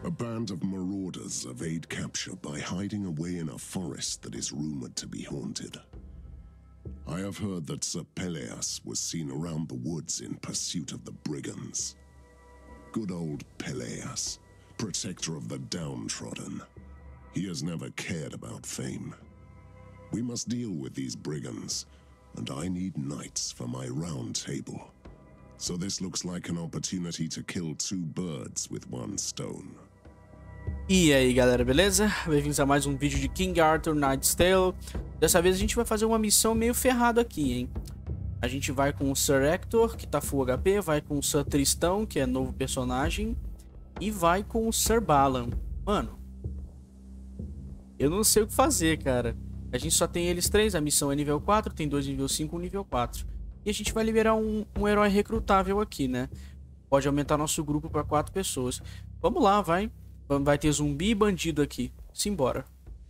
A band of marauders evade capture by hiding away in a forest that is rumored to be haunted. I have heard that Sir Peleas was seen around the woods in pursuit of the brigands. Good old Peleas, protector of the downtrodden. He has never cared about fame. We must deal with these brigands, and I need knights for my round table. So this looks like an opportunity to kill two birds with one stone. E aí galera, beleza? Bem-vindos a mais um vídeo de King Arthur Knight's Tale. Dessa vez a gente vai fazer uma missão meio ferrada aqui, hein? A gente vai com o Sir Hector, que tá full HP, vai com o Sir Tristão, que é novo personagem, e vai com o Sir Balan. Mano, eu não sei o que fazer, cara. A gente só tem eles três, a missão é nível 4, tem dois nível 5 e um nível 4. E a gente vai liberar um herói recrutável aqui, né? Pode aumentar nosso grupo para 4 pessoas. Vamos lá, vai. Vai ter zumbi e bandido aqui. Simbora.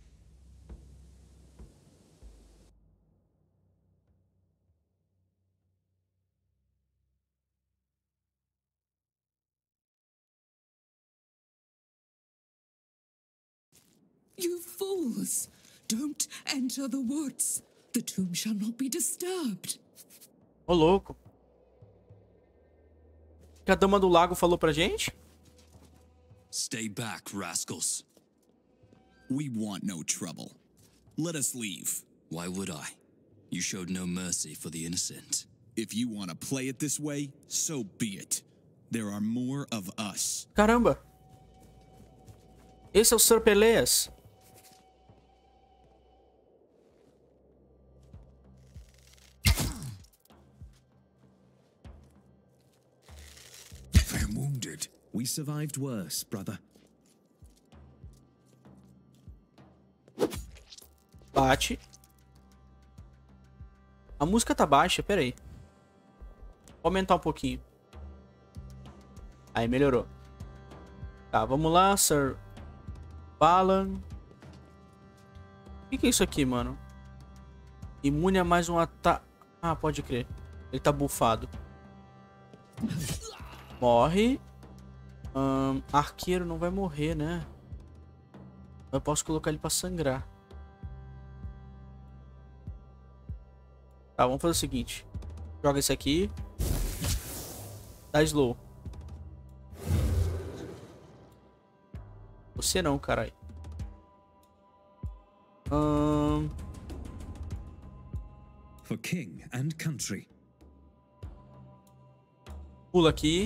You fools! Don't enter the woods. The tomb shall not be disturbed. Ô, louco. O que a Dama do Lago falou pra gente? Stay back, rascals. We want no trouble. Let us leave. Why would I? You showed no mercy for the innocent. If you want to play it this way, so be it. There are more of us. Caramba. Esse é o Sir Peleas. I'm wounded. We survived worse, brother. Bate. A música tá baixa, pera aí. Vou aumentar um pouquinho. Aí, melhorou. Tá, vamos lá, Sir Balan. O que é isso aqui, mano? Imune a mais um ataque. Ah, pode crer. Ele tá bufado. Morre. Arqueiro não vai morrer, né? Eu posso colocar ele pra sangrar. Tá, vamos fazer o seguinte. Joga esse aqui. Dá slow. Você não, caralho. For king and country. Pula aqui.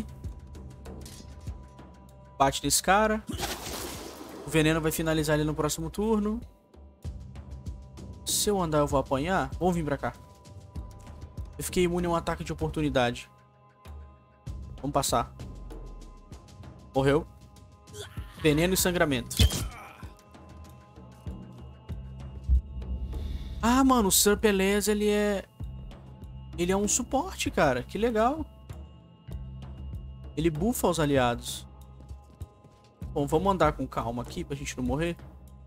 Bate nesse cara. O veneno vai finalizar ele no próximo turno. Se eu andar eu vou apanhar. Vamos vir pra cá. Eu fiquei imune a um ataque de oportunidade. Vamos passar. Morreu. Veneno e sangramento. Ah, mano, o Sir Peleas, ele é um suporte, cara. Que legal. Ele buffa os aliados. Bom, vamos andar com calma aqui pra gente não morrer.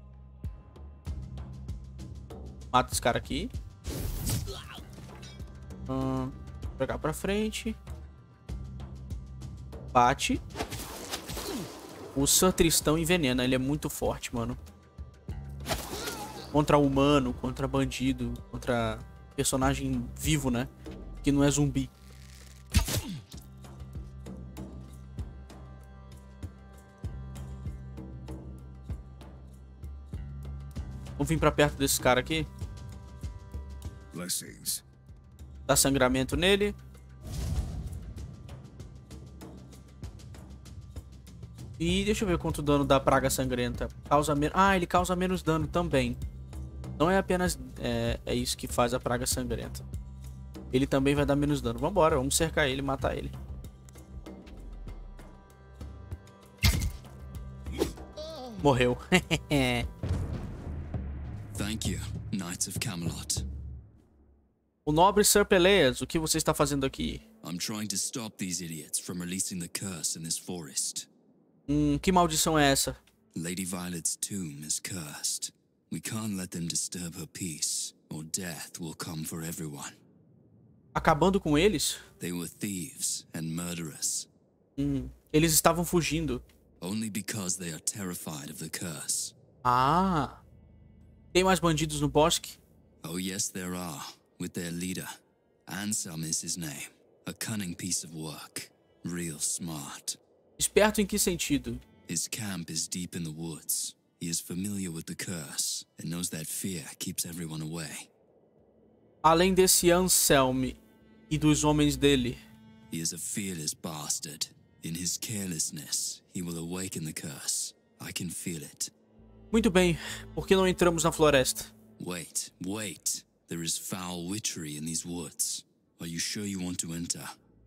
Mata esse cara aqui. Jogar pra frente. Bate. O Sir Tristão envenena. Ele é muito forte, mano. Contra humano, contra bandido, contra personagem vivo, né? Que não é zumbi. Vamos vir pra perto desse cara aqui. Blessings. Dá sangramento nele. E deixa eu ver quanto dano dá praga sangrenta. Causa menos. Ah, ele causa menos dano também. Não é apenas é isso que faz a praga sangrenta. Ele também vai dar menos dano. Vambora, vamos cercar ele e matar ele. Morreu. Thank you, Knights of Camelot. O nobre Sir Peleas, o que você está fazendo aqui? I'm trying to stop these idiots from releasing the curse in this forest. Que maldição é essa? Lady Violet's tomb is cursed. We can't let them disturb her peace, or death will come for everyone. Acabando com eles? They were thieves and murderers. Eles estavam fugindo. only because they are terrified of the curse. Ah. Tem mais bandidos no bosque? Oh yes, there are, with their leader. Ansem is his name. A cunning piece of work. Real smart. Esperto em que sentido? His camp is deep in the woods. He is familiar with the curse and knows that fear keeps everyone away. Além desse Anselm e dos homens dele. He is a fearless bastard. In his carelessness, he will awaken the curse. I can feel it. Muito bem, por que não entramos na floresta? Wait, wait. There is foul witchery in these woods. Are you sure you want to enter?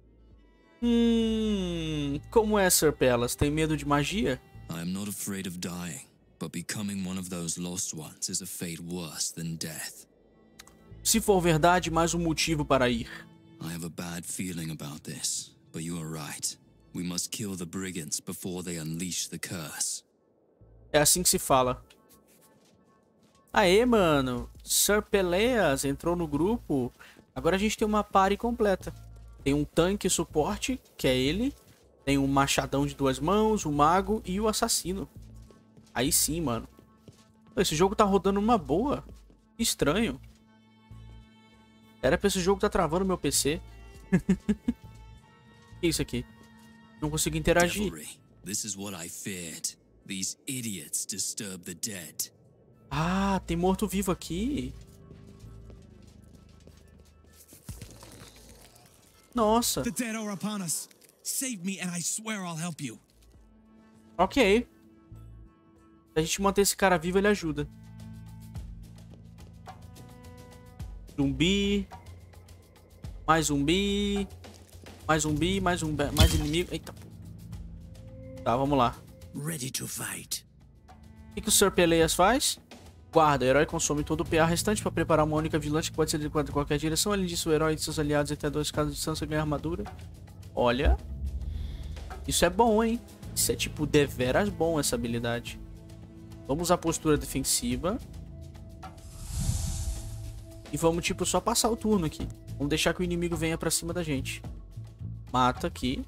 Como é, Sir Pelas? Tem medo de magia? I am not afraid of dying, but becoming one of those lost ones is a fate worse than death. Se for verdade, mais um motivo para ir. I have a bad feeling about this, but you are right. We must kill the brigands before they unleash the curse. É assim que se fala. Aê, mano. Sir Peleas entrou no grupo. Agora a gente tem uma party completa. Tem um tanque suporte, que é ele. Tem um machadão de 2 mãos, o mago e o assassino. Aí sim, mano. Esse jogo tá rodando uma boa. Que estranho. Era pra esse jogo tá travando meu PC. Que isso aqui? Não consigo interagir. Devilry. This is what I feared. These idiots disturb the dead. Ah, tem morto-vivo aqui. Nossa. The dead are upon us. Save me and I swear I'll help you. Ok. Se a gente manter esse cara vivo, ele ajuda. Zumbi. Mais zumbi. Mais zumbi, mais inimigo. Eita. Tá, vamos lá. Ready to fight. O que o Sir Peleas faz? Guarda, o herói consome todo o PA restante para preparar uma única vigilante que pode ser adequada em qualquer direção. Além disso, o herói e seus aliados até 2 casos de distância ganham armadura. Olha. Isso é bom, hein? Isso é tipo deveras bom, essa habilidade. Vamos usar a postura defensiva. E vamos tipo só passar o turno aqui. Vamos deixar que o inimigo venha pra cima da gente. Mata aqui.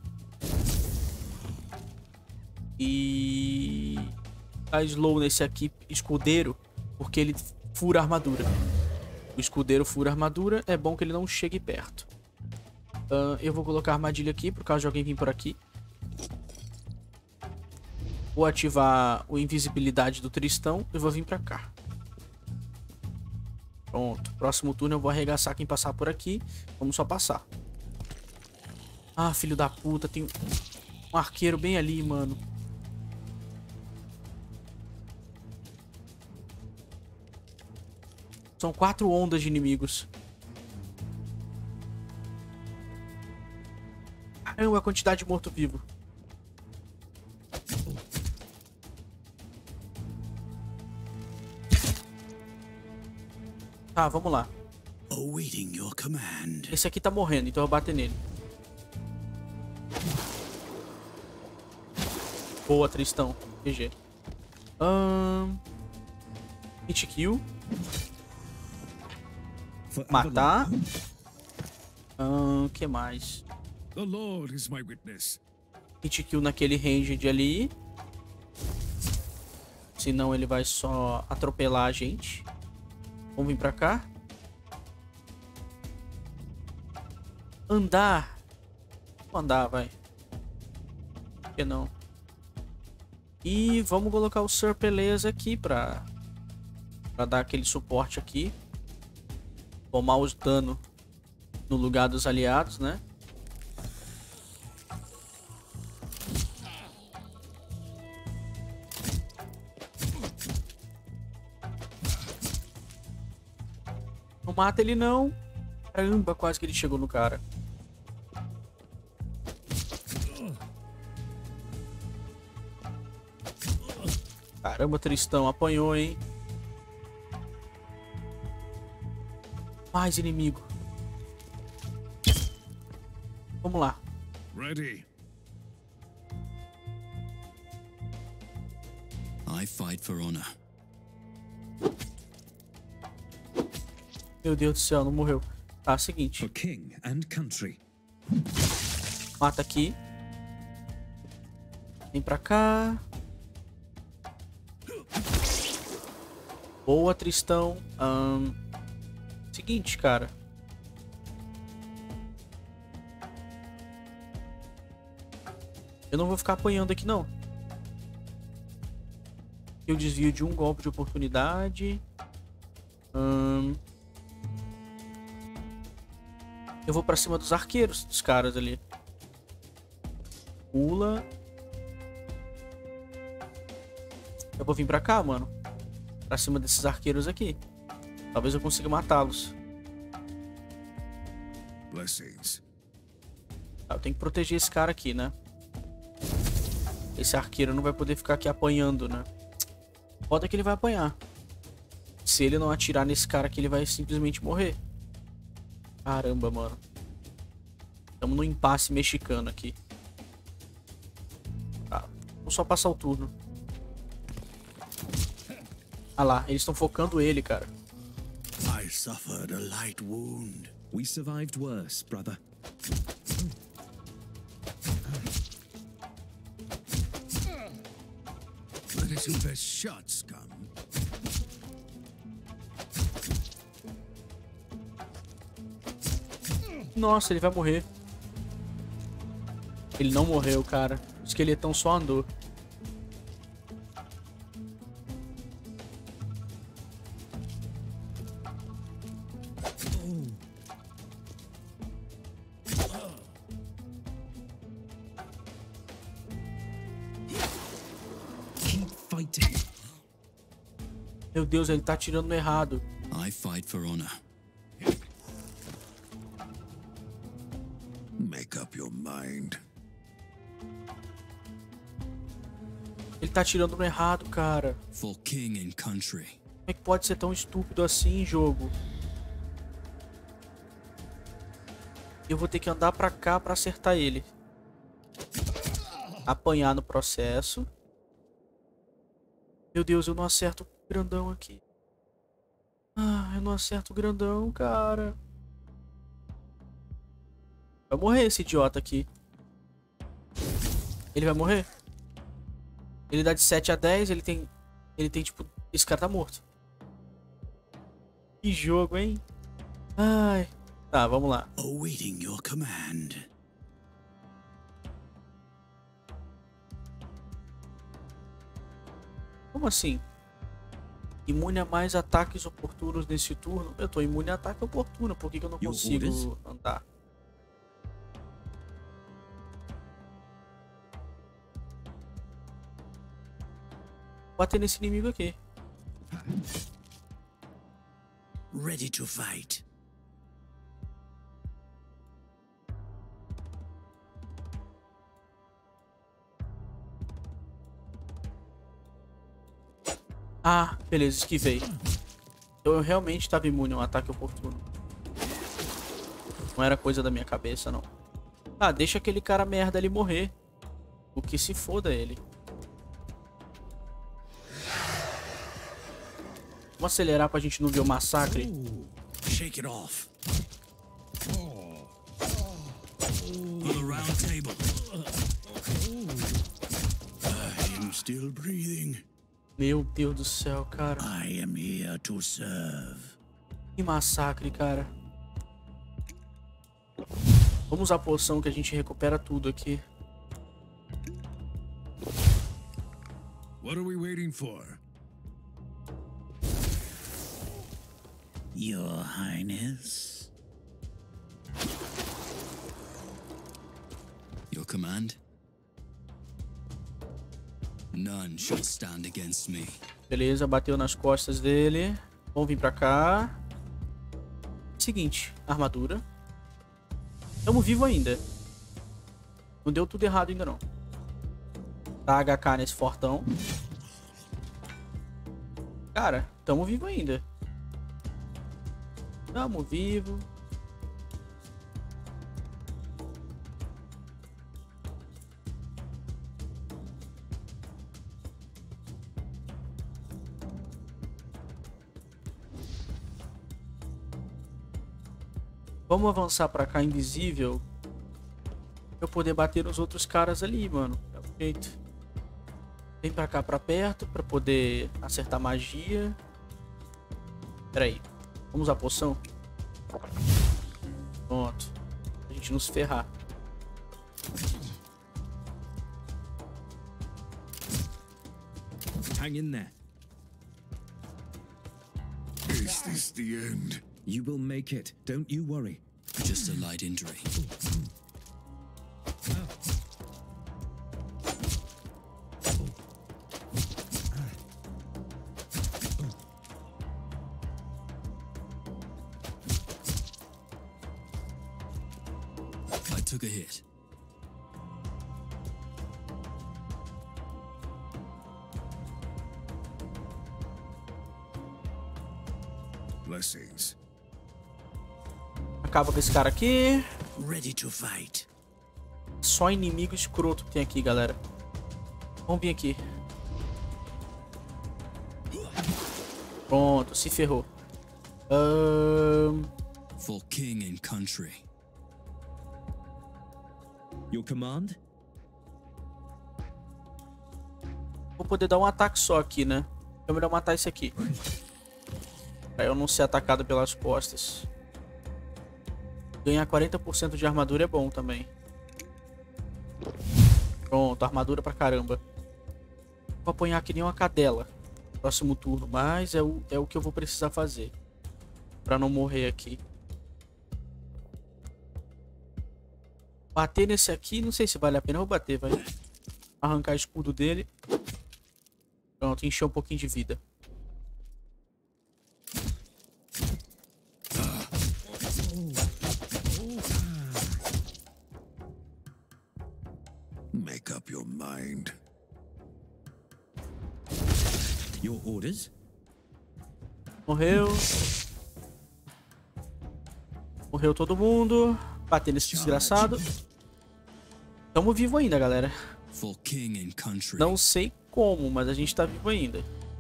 E... a slow nesse aqui, escudeiro, porque ele fura a armadura. O escudeiro fura a armadura, é bom que ele não chegue perto. Eu vou colocar a armadilha aqui, por caso de alguém vir por aqui. Vou ativar a invisibilidade do Tristão e vou vir pra cá. Pronto, próximo turno eu vou arregaçar quem passar por aqui. Vamos só passar. Ah, filho da puta, tem um arqueiro bem ali, mano. São 4 ondas de inimigos. Caramba, a quantidade de morto-vivo. Tá, vamos lá. Awaiting your command. Esse aqui tá morrendo, então eu vou bater nele. Boa, Tristão. GG. Hit kill. Matar. Que mais? The Lord is my witness. Hit kill naquele ranged ali. Senão ele vai só atropelar a gente. Vamos vir pra cá. Andar. Vou andar, vai. Por que não? E vamos colocar o Sir Peleas aqui pra dar aquele suporte aqui. Tomar os danos no lugar dos aliados, né? Não mata ele não. Caramba, quase que ele chegou no cara. Caramba, Tristão, apanhou, hein? Mais inimigo. Vamos lá. Ready. I fight for honor. Meu Deus do céu, não morreu. Tá, seguinte. For king and country. Mata aqui. Vem pra cá. Boa, Tristão. Seguinte, cara. Eu não vou ficar apanhando aqui, não. Eu desvio de um golpe de oportunidade. Eu vou pra cima dos arqueiros, dos caras ali. Pula. Eu vou vir pra cá, mano. Pra cima desses arqueiros aqui. Talvez eu consiga matá-los. Blessings. Eu tenho que proteger esse cara aqui, né? Esse arqueiro não vai poder ficar aqui apanhando, né? Foda que ele vai apanhar. Se ele não atirar nesse cara aqui, ele vai simplesmente morrer. Caramba, mano. Estamos no impasse mexicano aqui. Tá. Vou só passar o turno. Ah lá, eles estão focando ele, cara. I suffered a light wound. We survived worse, brother. Let us see best shots come. Nossa, ele vai morrer. Ele não morreu, cara. O esqueletão só andou. Keep fighting. Meu Deus, ele tá atirando no errado. I fight for honor. Make up your mind. Ele tá atirando no errado, cara. For king and country. Como é que pode ser tão estúpido assim, jogo? Eu vou ter que andar pra cá pra acertar ele. Apanhar no processo. Meu Deus, eu não acerto o grandão aqui. Ah, eu não acerto o grandão, cara. Vai morrer esse idiota aqui. Ele vai morrer? Ele dá de 7 a 10, ele tem tipo... Esse cara tá morto. Que jogo, hein? Ai. Tá, vamos lá. Awaiting your command. Como assim? Imune a mais ataques oportunos nesse turno? Eu tô imune a ataque oportuno. Por que eu não consigo andar? Vou bater nesse inimigo aqui. Ready to fight. Ah, beleza, esquivei. Eu realmente estava imune a um ataque oportuno. Não era coisa da minha cabeça, não. Ah, deixa aquele cara merda ali morrer. O que se foda ele. Vamos acelerar pra gente não ver o massacre. Shake it off. For the round table. I am still breathing. Meu Deus do céu, cara. I am here to serve. Que massacre, cara. Vamos usar a poção que a gente recupera tudo aqui. What are we waiting for? Your Highness? Your command? None shall stand against me. Beleza, bateu nas costas dele. Vamos vir pra cá. Seguinte, armadura. Tamo vivo ainda. Não deu tudo errado ainda não. Tá HK nesse fortão. Cara, tamo vivo ainda. Tamo vivo. Vamos avançar pra cá, invisível. Pra eu poder bater nos outros caras ali, mano. É o jeito. Vem pra cá, pra perto, pra poder acertar magia. Pera aí. Vamos usar a poção? Pronto. A gente não se ferrar. Hang in there. Is this the end? You will make it. Don't you worry. Just a light injury. I took a hit. Blessings. Acaba com esse cara aqui. Ready to fight. Só inimigo escroto que tem aqui, galera. Vamos vir aqui. Pronto, se ferrou. For king and country. Your command? Vou poder dar um ataque só aqui, né? É melhor matar esse aqui. Pra eu não ser atacado pelas costas. Ganhar 40% de armadura é bom também. Pronto, armadura pra caramba. Vou apanhar que nem uma cadela. Próximo turno, mas é o que eu vou precisar fazer. Pra não morrer aqui. Bater nesse aqui, não sei se vale a pena. Eu vou bater, vai. Arrancar escudo dele. Pronto, encher um pouquinho de vida. Make up your mind. Your orders? Morreu. Morreu todo mundo. Bater nesse desgraçado. Tamo vivo ainda, galera. For king and country. Não sei como, mas a gente tá vivo ainda.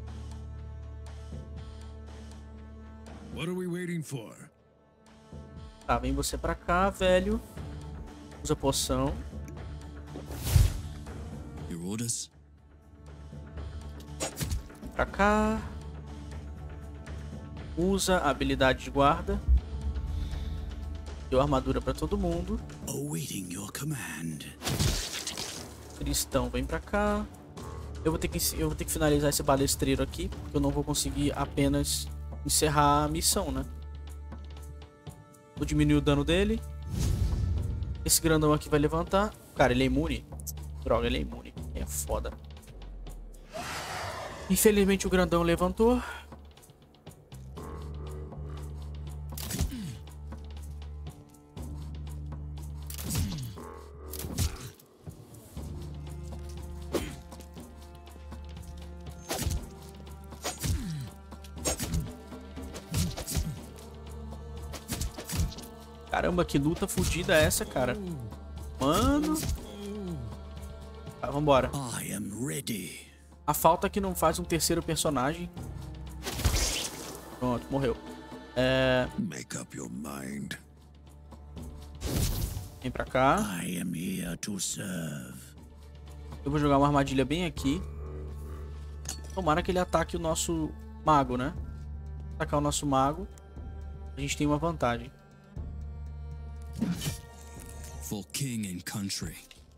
What are we waiting for? Tá, vem você pra cá, velho. Usa poção. Your orders? Pra cá. Usa a habilidade de guarda. Deu armadura pra todo mundo. Awaiting your command. Cristão, vem pra cá. Eu vou ter que finalizar esse balestreiro aqui, porque eu não vou conseguir apenas encerrar a missão, né? Vou diminuir o dano dele. Esse grandão aqui vai levantar. Cara, ele é imune. Droga, ele é imune. É foda. Infelizmente o grandão levantou. Caramba, que luta fodida é essa, cara. Mano. Tá, vambora. I am ready. A falta que não faz um terceiro personagem. Pronto, morreu. Make up your mind. Vem pra cá. I am here to serve. Eu vou jogar uma armadilha bem aqui. Tomara que ele ataque o nosso mago, né? Atacar o nosso mago. A gente tem uma vantagem. For king and country.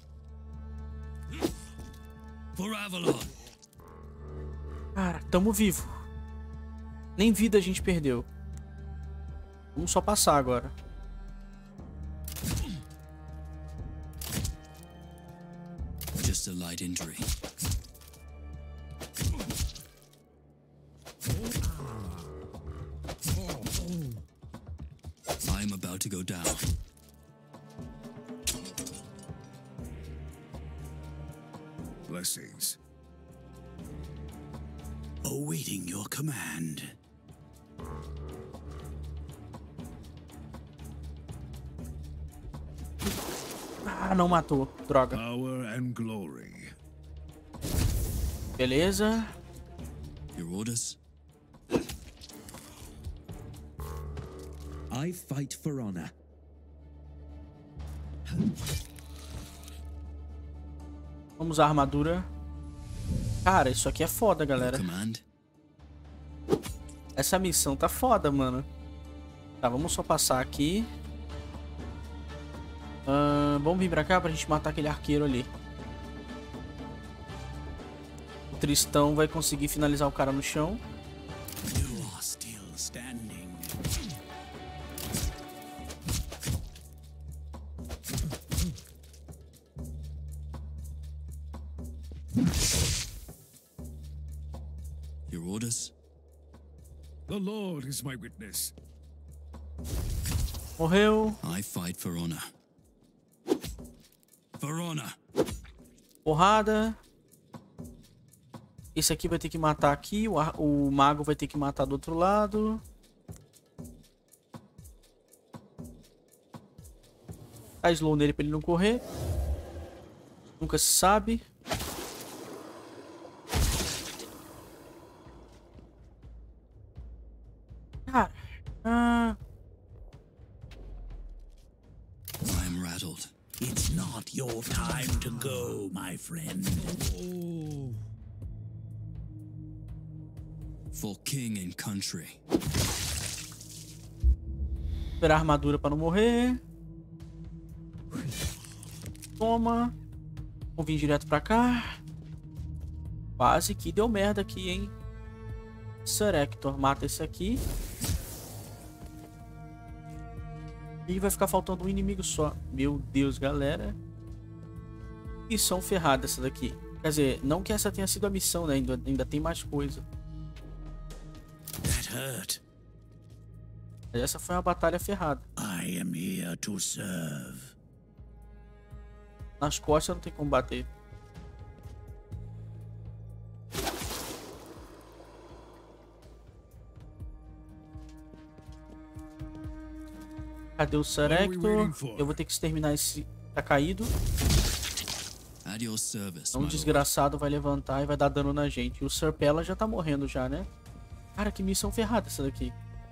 For Avalon. Cara, tamo vivo. Nem vida a gente perdeu. Vamos só passar agora. Just a light injury. I'm about to go down. Blessings. Awaiting your command. Ah, não matou. Droga. Power and glory. Beleza. Your orders? I fight for honor. Vamos à armadura. Cara, isso aqui é foda, galera. Command? Essa missão tá foda, mano. Tá, vamos só passar aqui. Vamos vir pra cá pra gente matar aquele arqueiro ali. O Tristão vai conseguir finalizar o cara no chão. You are still standing. Your orders? The Lord is my witness. Morreu. I fight for honor. For honor. Porrada. Esse aqui vai ter que matar aqui. O mago vai ter que matar do outro lado. Dá slow nele pra ele não correr. Nunca se sabe. Cara. I'm rattled. It's not your time to go, my friend. For king and country. Esperar a armadura pra não morrer. Toma. Vamos vir direto pra cá. Quase que deu merda aqui, hein? Sir Hector mata esse aqui. E vai ficar faltando um inimigo só. Meu Deus, galera. Missão ferrada essa daqui. Quer dizer, não que essa tenha sido a missão, né? Ainda tem mais coisa. That hurt. Mas essa foi uma batalha ferrada. I am here to serve. Nas costas não tem como bater. Cadê o Sir Hector? Eu vou ter que exterminar esse... Tá caído. At your service, Um my lord. desgraçado vai levantar e vai dar dano na gente. E o Sir Pella já tá morrendo já, né? Cara, que missão ferrada essa daqui.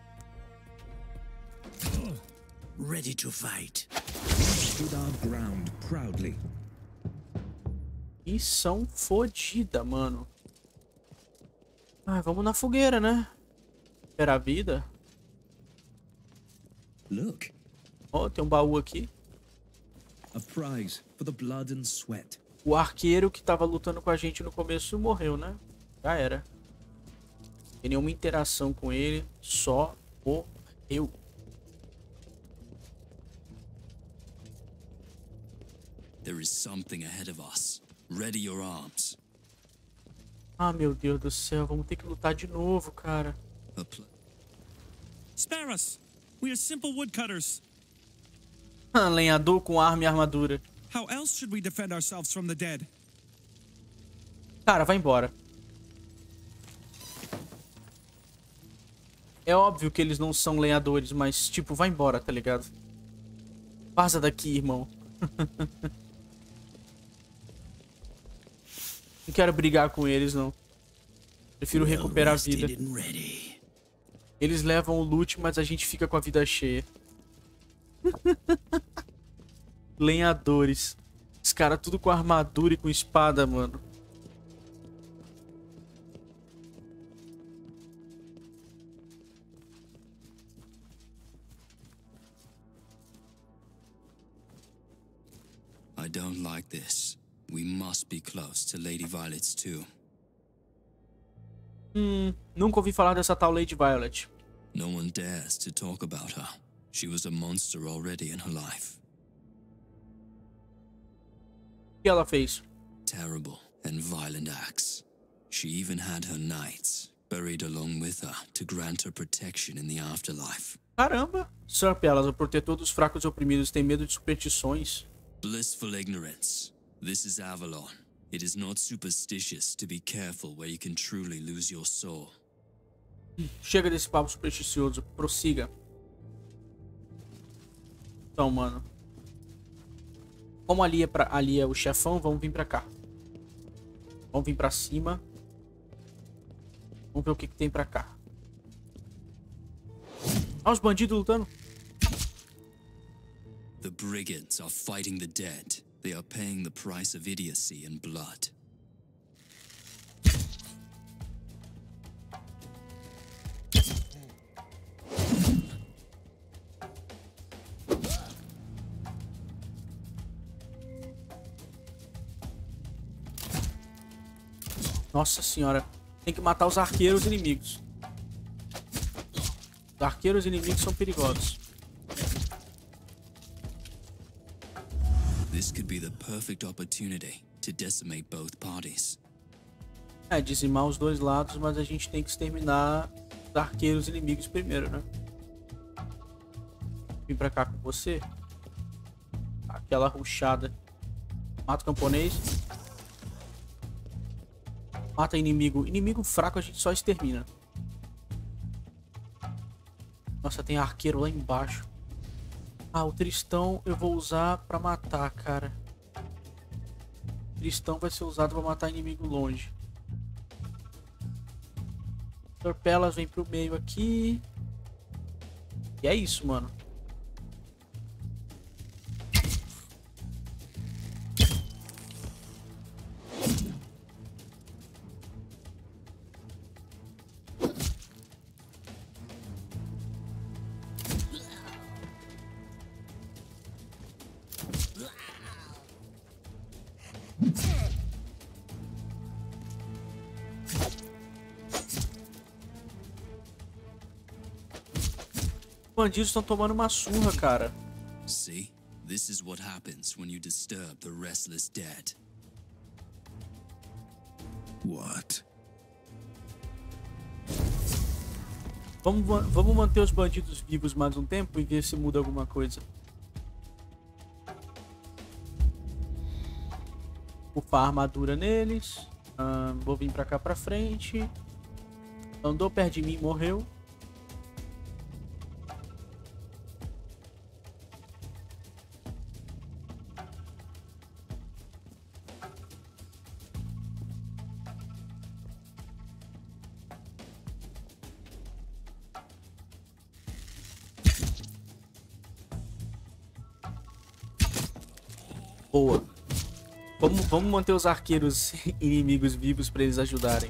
Ready to fight. Stood our ground proudly. Missão fodida, mano. Ah, vamos na fogueira, né? Esperar a vida. Look, Ó, tem um baú aqui. a prize for the blood and sweat. O arqueiro que tava lutando com a gente no começo morreu, né? Já era. Não tem nenhuma interação com ele. Só morreu. There is something ahead of us. Ready your arms. Ah, meu Deus do céu. Vamos ter que lutar de novo, cara. A pl- Spare us. We are simple woodcutters. Lenhador com arma e armadura. How else should we defend ourselves from the dead? Cara, vai embora. É óbvio que eles não são lenhadores, mas, tipo, vai embora, tá ligado? Vaza daqui, irmão. Não quero brigar com eles, não. Prefiro recuperar a vida. Rested and ready. Eles levam o loot, mas a gente fica com a vida cheia. Lenhadores. Os caras tudo com armadura e com espada, mano. I don't like this. We must be close to Lady Violet's tomb. Nunca ouvi falar dessa tal Lady Violet. No one dares to talk about her. She was a monster already in her life. O que ela fez? Terrible and violent acts. She even had her knights buried along with her to grant her protection in the afterlife. Caramba! Sir Pellas, o protetor dos fracos e oprimidos, tem medo de superstições. Blissful ignorance. This is Avalon. It is not superstitious to be careful where you can truly lose your soul. Chega desse papo supersticioso. Prossiga. Então, mano. Como ali é o chefão, vamos vir pra cá. Vamos vir pra cima. Vamos ver o que tem pra cá. Olha os bandidos lutando. The brigands are fighting the dead. They are paying the price of idiocy and blood. Nossa senhora. Tem que matar os arqueiros inimigos. Os arqueiros inimigos são perigosos. This could be the perfect opportunity to decimate both parties. É, dizimar os dois lados, mas a gente tem que exterminar os arqueiros inimigos primeiro, né? Vim pra cá com você. Aquela rushada. Mata o camponês. Mata inimigo. Inimigo fraco a gente só extermina. Nossa, tem arqueiro lá embaixo. Ah, o Tristão eu vou usar pra matar, cara. O Tristão vai ser usado pra matar inimigo longe. Torpelas vem pro meio aqui. E é isso, mano. Os bandidos estão tomando uma surra, cara. See? This is what happens when you disturb the restless dead. What? Vamos manter os bandidos vivos mais um tempo e ver se muda alguma coisa. Bufar a armadura neles. Vou vir pra cá pra frente. Andou perto de mim, morreu. Boa. Vamos manter os arqueiros inimigos vivos pra eles ajudarem.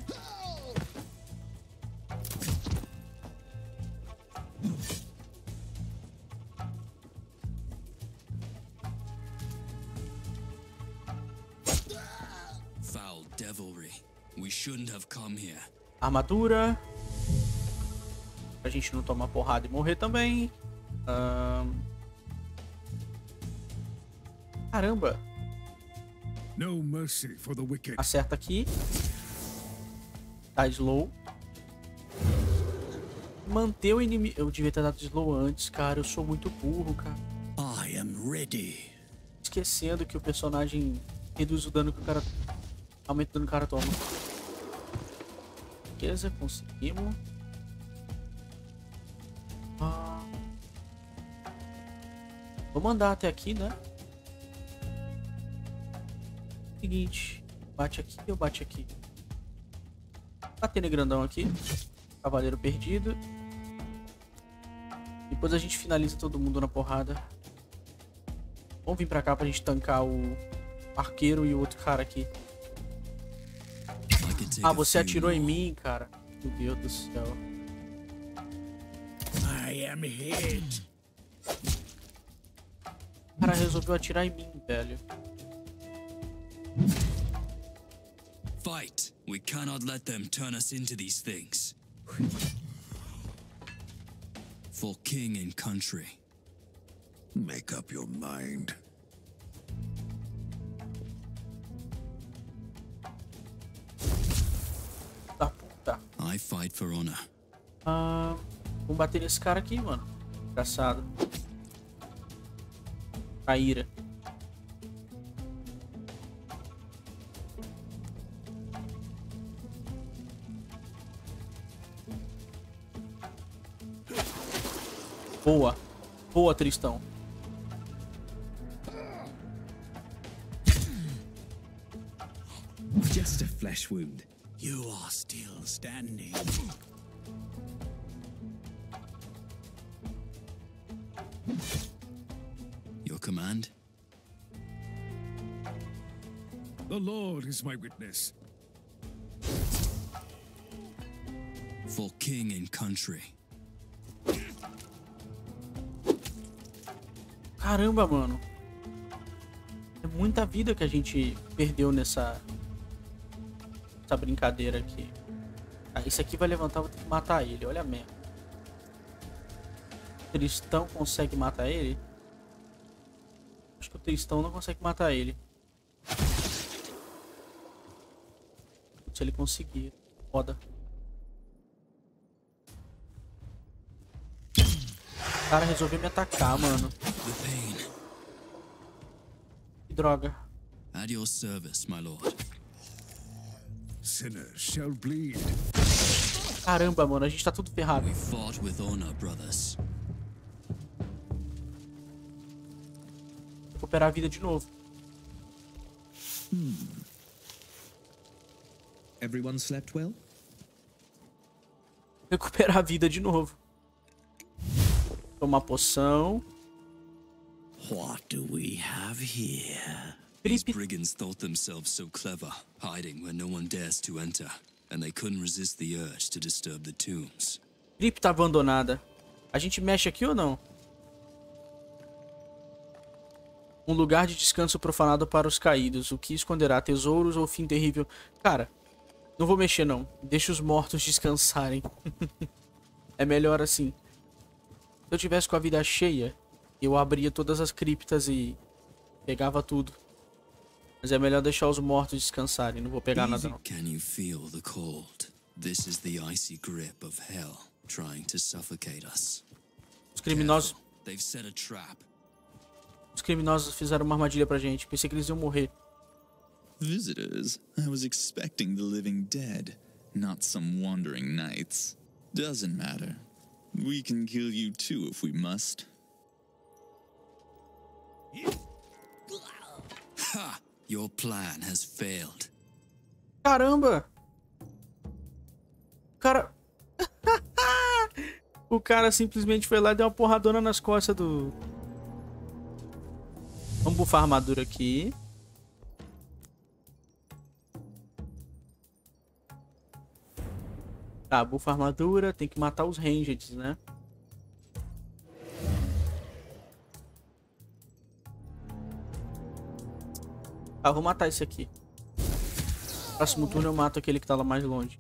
Foul devilry. We shouldn't have come here. Armadura. Pra gente não tomar porrada e morrer também. Caramba. No mercy for the wicked. Acerta aqui. Tá slow. Manter o inimigo. Eu devia ter dado slow antes, cara. Eu sou muito burro, cara. I am ready. Esquecendo que o personagem reduz o dano que o cara... Aumenta o dano que o cara toma. Beleza, conseguimos. Vamos andar até aqui, né? Seguinte, bate aqui ou bate aqui? Batendo grandão aqui. Cavaleiro perdido. Depois a gente finaliza todo mundo na porrada. Vamos vir pra cá pra gente tancar o arqueiro e o outro cara aqui. Ah, você atirou em mim, cara. Meu Deus do céu. I am hit. O cara resolveu atirar em mim, velho. Fight! We cannot let them turn us into these things. For king and country. Make up your mind. Tá, puta. I fight for honor. Vamos bater nesse cara aqui, mano. Engraçado. Caíra. Boa. Boa, Tristão. Just a flesh wound. You are still standing. Your command? The Lord is my witness. For king and country. Caramba, mano. É muita vida que a gente perdeu nessa essa brincadeira aqui. Ah, esse aqui vai levantar, vou ter que matar ele. Olha a merda. O Tristão consegue matar ele? Acho que o Tristão não consegue matar ele. Se ele conseguir. Foda. O cara resolveu me atacar, mano. Que droga. At your service, my lord. Sinners shall bleed. Caramba, mano, a gente tá tudo ferrado. We fought with honor, brothers. Recuperar a vida de novo. Everyone slept well? Recuperar a vida de novo. Tomar poção. What do we have here? These brigands thought themselves so clever, hiding where no one dares to enter, and they couldn't resist the urge to disturb the tombs. Cripta abandonada. A gente mexe aqui ou não? Um lugar de descanso profanado para os caídos. O que esconderá tesouros ou fim terrível? Cara, não vou mexer não. Deixa os mortos descansarem. É melhor assim. Se eu tivesse com a vida cheia, eu abria todas as criptas e pegava tudo. Mas é melhor deixar os mortos descansarem. Não vou pegar nada não. Can you feel the cold? This is the icy grip of hell trying to suffocate us. Os criminosos... They've set a trap. Os criminosos fizeram uma armadilha pra gente. Pensei que eles iam morrer. Visitors? I was expecting the living dead, not some wandering knights. Doesn't matter. We can kill you too if we must. Ha! Your plan has failed. Caramba! O cara... O cara simplesmente foi lá e deu uma porradona nas costas do... Vamos bufar a armadura aqui. Tá, bufa a armadura. Tem que matar os rangers, né? Ah, vou matar esse aqui. Próximo turno eu mato aquele que tá lá mais longe.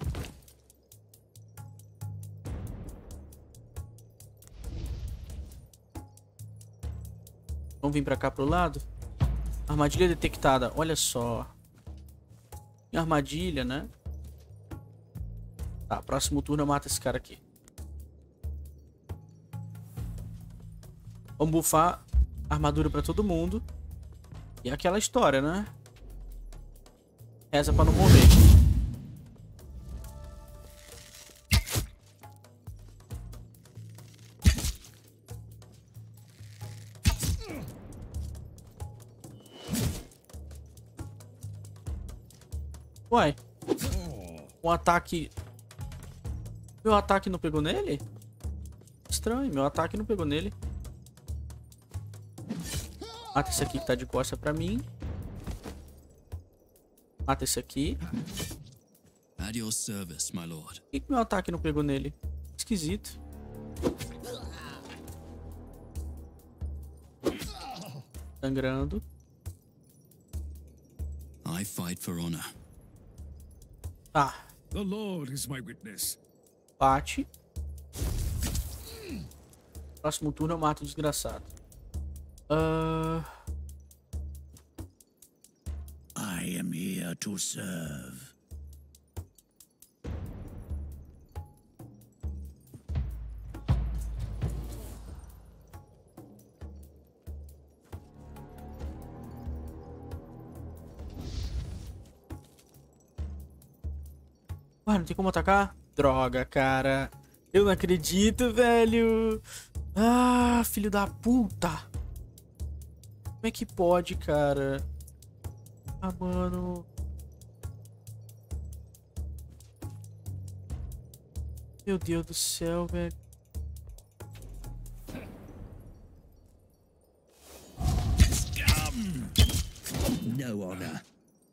Vamos vir pra cá pro lado. Armadilha detectada. Olha só. Tem armadilha, né? Tá, próximo turno eu mato esse cara aqui. Vamos bufar armadura pra todo mundo. E é aquela história, né? Reza pra não morrer. Uai. Um ataque... Meu ataque não pegou nele? Estranho, meu ataque não pegou nele. Mata esse aqui que tá de costa pra mim. Mata esse aqui. At your service, my lord. Por que meu ataque não pegou nele? Esquisito. Sangrando. I fight for honor. Tá. The Lord is my witness. Bate. Próximo turno eu mato o desgraçado. I am here to serve. Ué, não tem como atacar? Droga, cara. Eu não acredito, velho. Ah, filho da puta. Como é que pode, cara? Ah, mano. Meu Deus do céu, velho. No honor.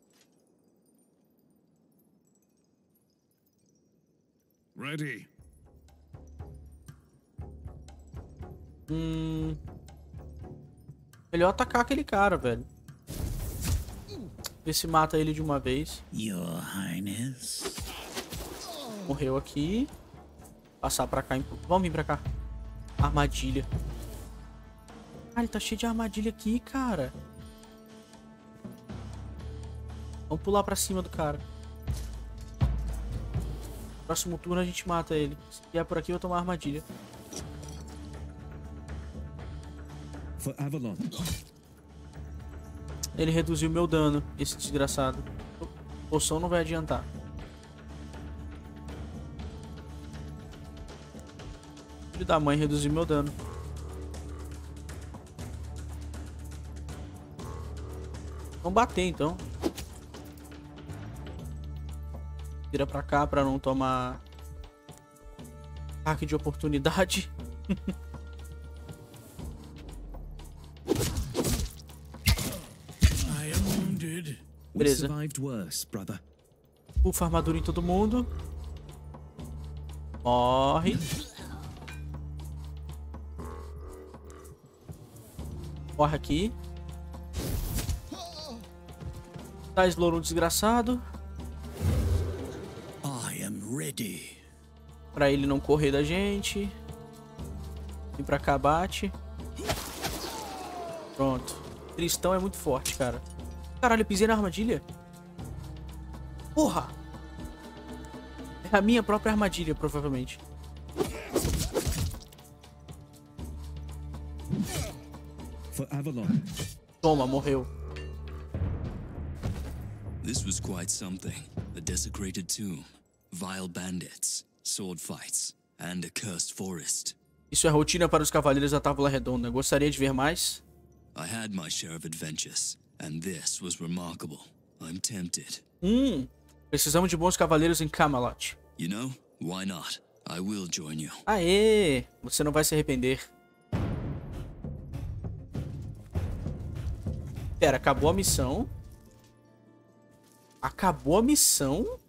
Ready. Melhor atacar aquele cara, velho. Vê se mata ele de uma vez. Your Highness. Morreu aqui. Passar pra cá. Vamos vir pra cá. Armadilha. Ah, ele tá cheio de armadilha aqui, cara. Vamos pular pra cima do cara. Próximo turno a gente mata ele. Se vier por aqui eu vou tomar armadilha. For Avalon. Ele reduziu meu dano, esse desgraçado. Poção não vai adiantar. Filho da mãe reduziu meu dano. Vamos bater então. Vira pra cá pra não tomar ataque de oportunidade. I am wounded. We Beleza. survived worse, brother. Bufa armadura em todo mundo. Morre. Morre aqui. Dá slow no desgraçado. I am ready. Pra ele não correr da gente. Vem pra cá, bate. Pronto. Tristão é muito forte, cara. Caralho, eu pisei na armadilha. Porra! É a minha própria armadilha, provavelmente. For Avalon. Toma, morreu. This was quite something. A desecrated tomb, vile bandits, sword fights, and a cursed forest. Isso é rotina para os cavaleiros da Távola Redonda. Gostaria de ver mais? I had my share of adventures, and this was remarkable. I'm tempted. Precisamos de bons cavaleiros em Camelot. You know, why not? I will join you. Aê! Você não vai se arrepender. Pera, acabou a missão? Acabou a missão?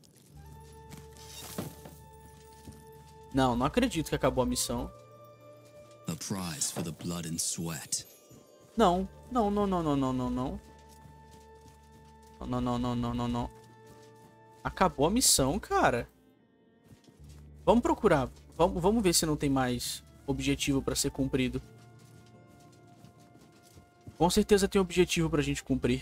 Não, não acredito que acabou a missão. A prize for the blood and sweat. Não, não, não, não, não, não, não, não. Não, não, não, não, não, não. Acabou a missão, cara. Vamos procurar. Vamos ver se não tem mais objetivo pra ser cumprido. Com certeza tem objetivo pra gente cumprir.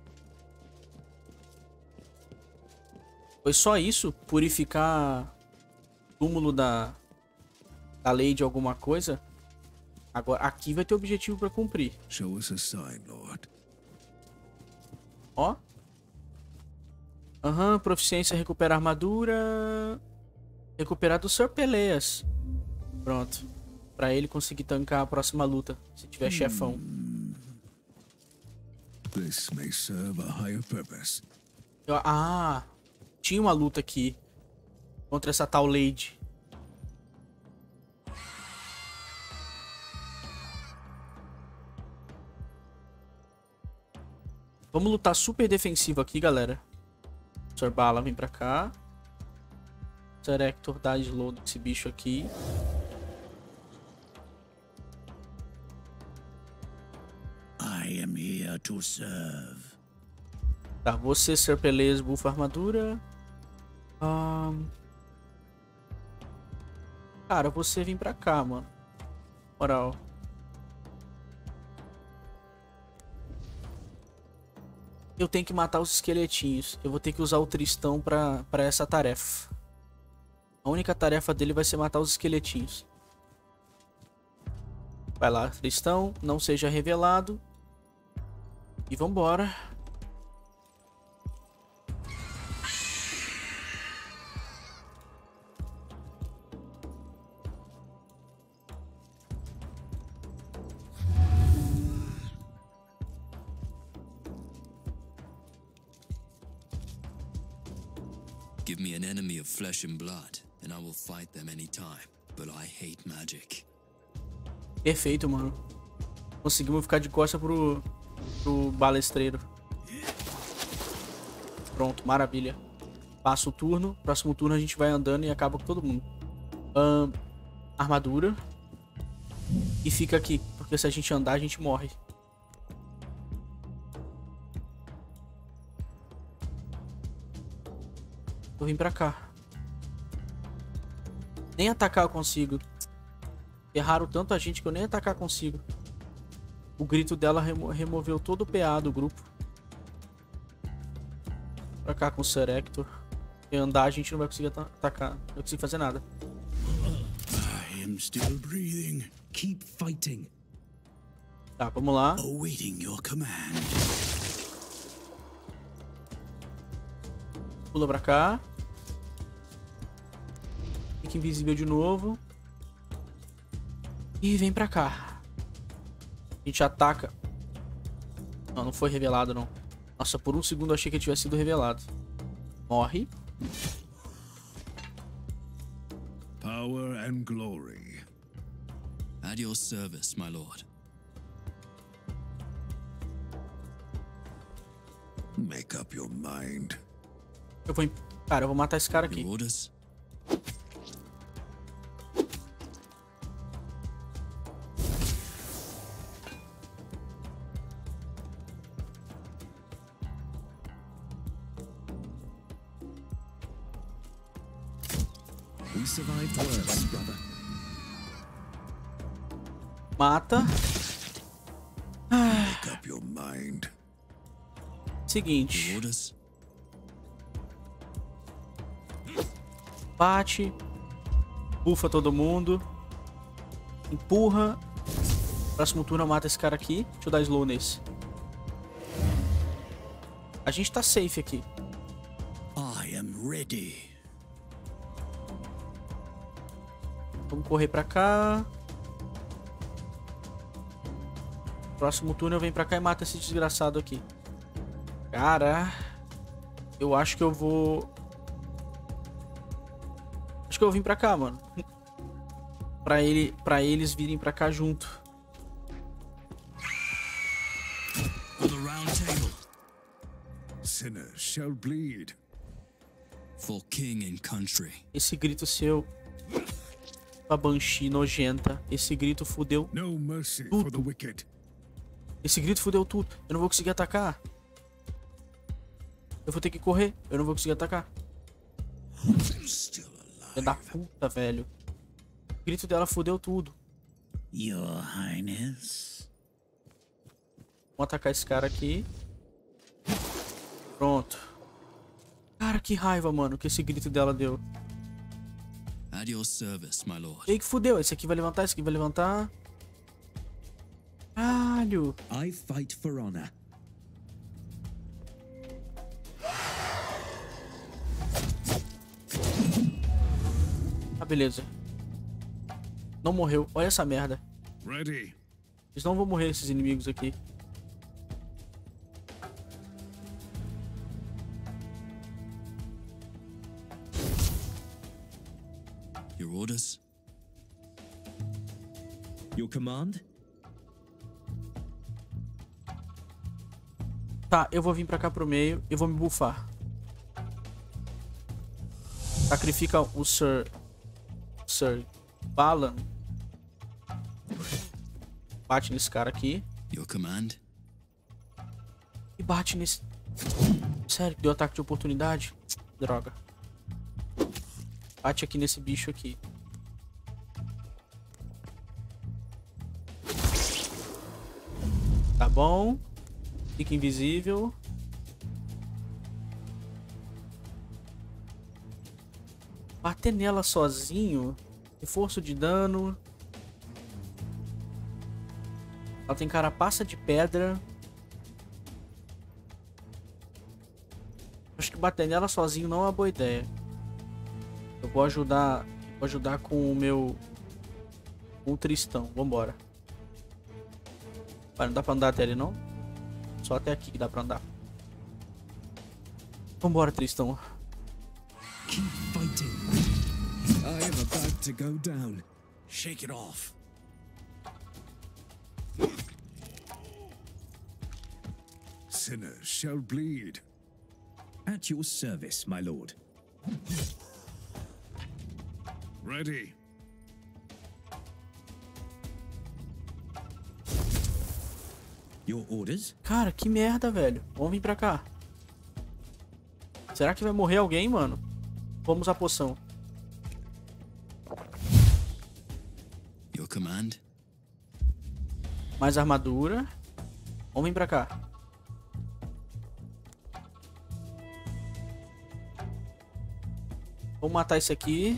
Foi só isso? Purificar o túmulo da lei de alguma coisa? Agora, aqui vai ter objetivo pra cumprir. Show us a sign, Lord. Ó. Aham, proficiência, recupera armadura. Recuperar do Sir Peleas. Pronto. Pra ele conseguir tancar a próxima luta, se tiver chefão. This may serve a higher purpose. Ah, tinha uma luta aqui contra essa tal Lady. Vamos lutar super defensivo aqui, galera. Sr. Bala, vem pra cá. Sir Hector dá slow desse bicho aqui. I am here to serve. Tá, você, Sir Peleas, bufa armadura. Cara, você vem pra cá, mano. Moral. Eu tenho que matar os esqueletinhos. Eu vou ter que usar o Tristão pra essa tarefa. A única tarefa dele vai ser matar os esqueletinhos. Vai lá, Tristão. Não seja revelado. E vambora. Give me an enemy of flesh and blood, and I will fight them anytime. But I hate magic. Perfeito, mano. Conseguimos ficar de costa pro balestreiro. Pronto, maravilha. Passa o turno. Próximo turno a gente vai andando e acaba com todo mundo. Armadura. E fica aqui, porque se a gente andar a gente morre. Eu vim pra cá. Nem atacar eu consigo. Erraram tanto a gente que eu nem atacar consigo. O grito dela removeu todo o PA do grupo. Pra cá com o Sir Hector. E andar a gente não vai conseguir atacar. Não vai conseguir fazer nada. I am still breathing. Keep fighting. Tá, vamos lá. Awaiting your command. Pula pra cá. Fica invisível de novo. E vem pra cá. A gente ataca. Não, não foi revelado não. Nossa, por um segundo eu achei que ele tivesse sido revelado. Morre. Power and glory. At your service, my lord. Make up your mind. Eu vou... Cara, eu vou matar esse cara aqui. Your orders? We survived worse, brother. Mata. Make up your mind. Seguinte. Your orders? Bate. Bufa todo mundo. Empurra. Próximo turno eu mato esse cara aqui. Deixa eu dar slow nesse. A gente tá safe aqui. I am ready. Vamos correr pra cá. Próximo turno eu venho pra cá e mato esse desgraçado aqui. Cara, eu acho que eu vou... Acho que eu vim pra cá, mano. Pra eles virem pra cá junto. For the round table. Sinners shall bleed. For king and country. Esse grito seu... A Banshee nojenta. Esse grito fudeu. No mercy for the wicked. Esse grito fudeu tudo. Eu não vou conseguir atacar. Eu vou ter que correr. Eu não vou conseguir atacar. Filha da puta, velho. O grito dela fudeu tudo. Your Highness. Vamos atacar esse cara aqui. Pronto. Cara, que raiva, mano, que esse grito dela deu. At your service, my lord. E aí que fudeu. Esse aqui vai levantar, esse aqui vai levantar. Caralho. I fight for honor. Ah, beleza. Não morreu. Olha essa merda. Ready. Eles não vão morrer, esses inimigos aqui. Your orders? Your command? Tá, eu vou vir pra cá pro meio e vou me buffar. Sacrifica o Sir Balan. Bate nesse cara aqui. Your command? E bate nesse... Sério, deu ataque de oportunidade? Droga. Bate aqui nesse bicho aqui. Tá bom. Fica invisível. Bater nela sozinho. Reforço de dano. Ela tem carapaça de pedra. Acho que bater nela sozinho não é uma boa ideia. Eu vou ajudar com o meu... Com o Tristão. Vambora. Não dá pra andar até ali, não? Só até aqui que dá pra andar. Vambora, Tristão. Keep fighting. I am about to go down. Shake it off. Sinners shall bleed. At your service, my lord. Ready. Your orders? Cara, que merda, velho. Vamos vir pra cá. Será que vai morrer alguém, mano? Vamos à poção. Your command? Mais armadura. Vamos vir pra cá. Vamos matar esse aqui.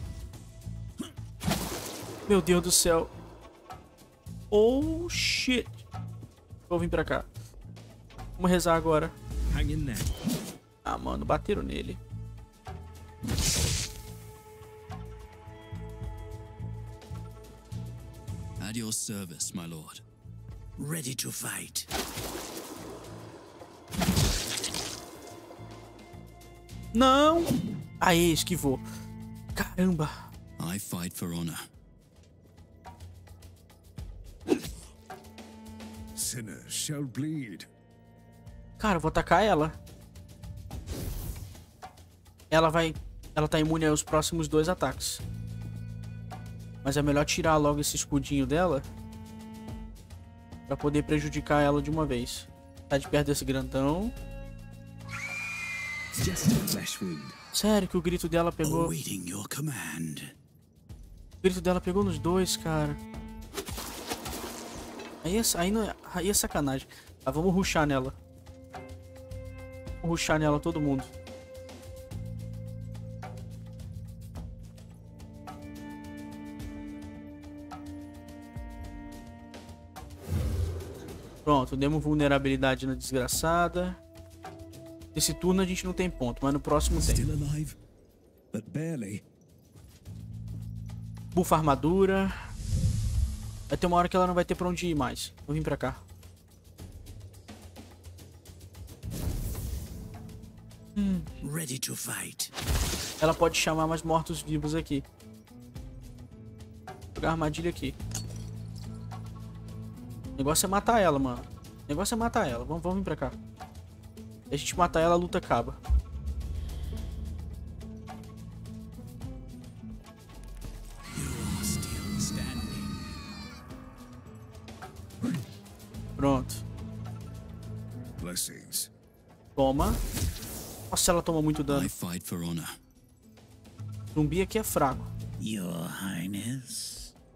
Meu Deus do céu. Oh, shit. Vou vir pra cá. Vamos rezar agora. Hang in there. Ah, mano, bateram nele. At your service, my lord. Ready to fight. Não! Aê, esquivou. Caramba. I fight for honor. Sinners shall bleed. Cara, eu vou atacar ela. Ela tá imune aos próximos 2 ataques. Mas é melhor tirar logo esse escudinho dela pra poder prejudicar ela de uma vez. Tá de perto desse grandão. Just a flesh wound. Sério que o grito dela pegou. Awaiting your command. O grito dela pegou nos 2, cara. Aí é sacanagem. Tá, vamos rushar nela. Vamos rushar nela todo mundo. Pronto, demos vulnerabilidade na desgraçada. Esse turno a gente não tem ponto, mas no próximo tem. Still alive, but barely. Bufa armadura. Vai ter uma hora que ela não vai ter pra onde ir mais. Vou vir pra cá. Ready to fight. Ela pode chamar mais mortos-vivos aqui. Vou jogar armadilha aqui. O negócio é matar ela, mano. O negócio é matar ela. Vamos vir pra cá. Se a gente matar ela, a luta acaba. You're still standing. Pronto. Blessings. Toma. Nossa, ela toma muito dano. I fight for honor. Zumbi aqui é fraco. Your Highness.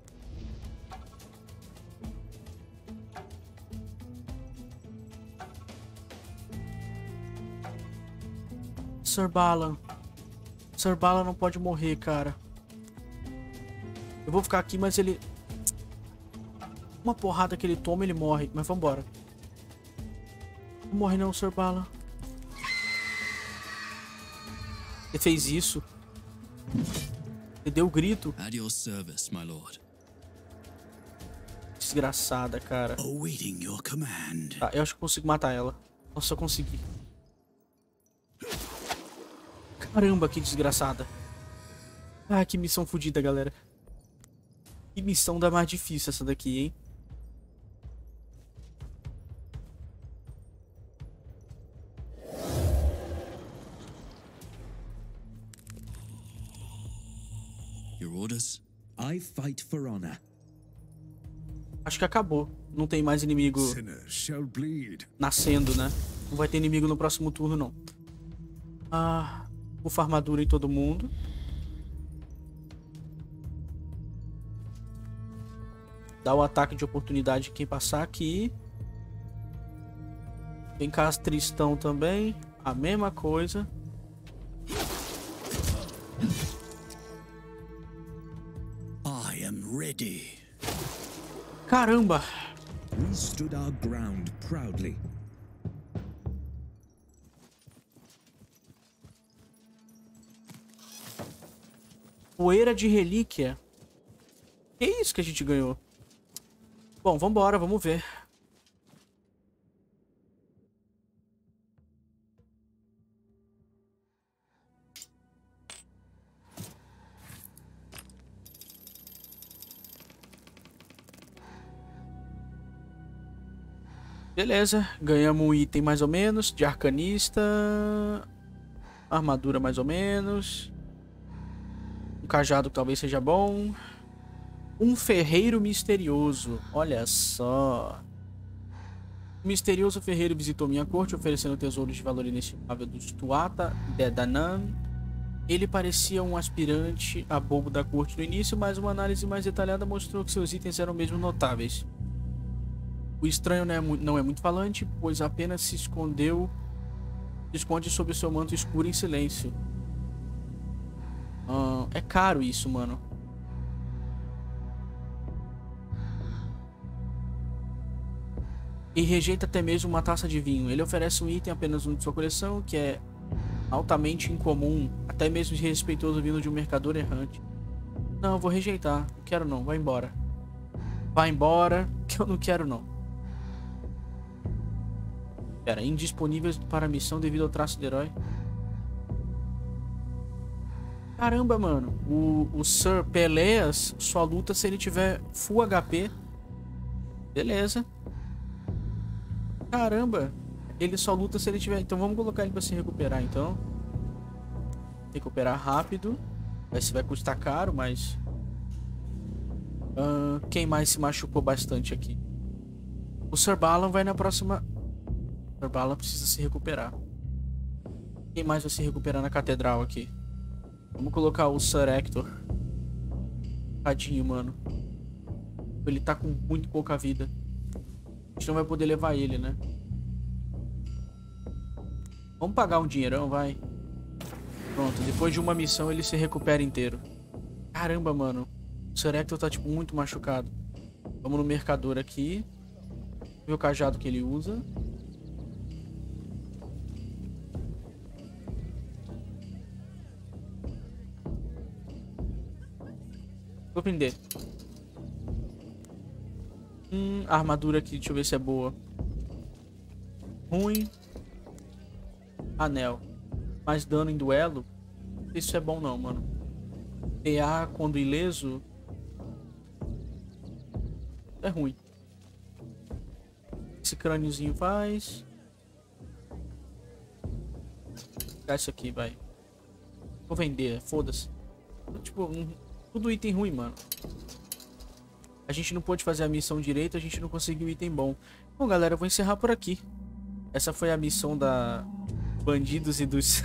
Sir Balan. Sir Balan não pode morrer, cara. Eu vou ficar aqui, mas ele... Uma porrada que ele toma, ele morre. Mas vambora. Não morre não, Sir Balan. Ele fez isso. Ele deu o grito. At your service, my lord. Desgraçada, cara. Awaiting your command. Tá, eu acho que consigo matar ela. Nossa, eu consegui. Caramba, que desgraçada. Ah, que missão fodida, galera. Que missão da mais difícil essa daqui, hein? Your orders? I fight for honor. Acho que acabou. Não tem mais inimigo Sinners shall bleed. nascendo, né? Não vai ter inimigo no próximo turno, não. Ah... Bufa armadura em todo mundo. Dá o ataque de oportunidade em quem passar aqui. Vem cá, Tristão também. A mesma coisa. I am ready. Caramba! We stood our ground proudly. Poeira de relíquia. Que isso que a gente ganhou? Bom, vambora, vamos ver. Beleza, ganhamos um item mais ou menos, de arcanista. Armadura mais ou menos. Um cajado que talvez seja bom. Um ferreiro misterioso. Olha só. O misterioso ferreiro visitou minha corte, oferecendo tesouros de valor inestimável dos Tuatha de Danann. Ele parecia um aspirante a bobo da corte no início, mas uma análise mais detalhada mostrou que seus itens eram mesmo notáveis. O estranho não é muito falante, pois apenas se esconde sob o seu manto escuro em silêncio. É caro isso, mano. E rejeita até mesmo uma taça de vinho. Ele oferece um item apenas um de sua coleção, que é altamente incomum, até mesmo desrespeitoso vindo de um mercador errante. Não, eu vou rejeitar. Não quero não, vai embora. Vai embora, que eu não quero não. Pera, indisponíveis para a missão devido ao traço do herói. Caramba, mano. O Sir Peleas só luta se ele tiver full HP. Beleza. Caramba. Ele só luta se ele tiver... Então vamos colocar ele pra se recuperar, então. Recuperar rápido. Vai custar caro, mas... quem mais se machucou bastante aqui? O Sir Balan vai na próxima... O Sir Balan precisa se recuperar. Quem mais vai se recuperar na catedral aqui? Vamos colocar o Sir Hector. Tadinho, mano. Ele tá com muito pouca vida. A gente não vai poder levar ele, né? Vamos pagar um dinheirão, vai. Pronto, depois de uma missão ele se recupera inteiro. Caramba, mano. O Sir Hector tá, tipo, muito machucado. Vamos no mercador aqui. Ver o cajado que ele usa. Vou vender. A armadura aqui, deixa eu ver se é boa. Ruim. Anel. Mais dano em duelo. Não sei se isso é bom não, mano. PA quando ileso. É ruim. Esse crâniozinho faz. Vou pegar isso aqui, vai. Vou vender, foda-se. Tipo, tudo item ruim, mano. A gente não pôde fazer a missão direito, a gente não conseguiu item bom. Bom, galera, eu vou encerrar por aqui. Essa foi a missão da bandidos e dos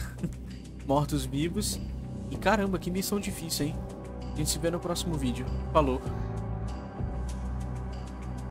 mortos-vivos. E caramba, que missão difícil, hein? A gente se vê no próximo vídeo. Falou!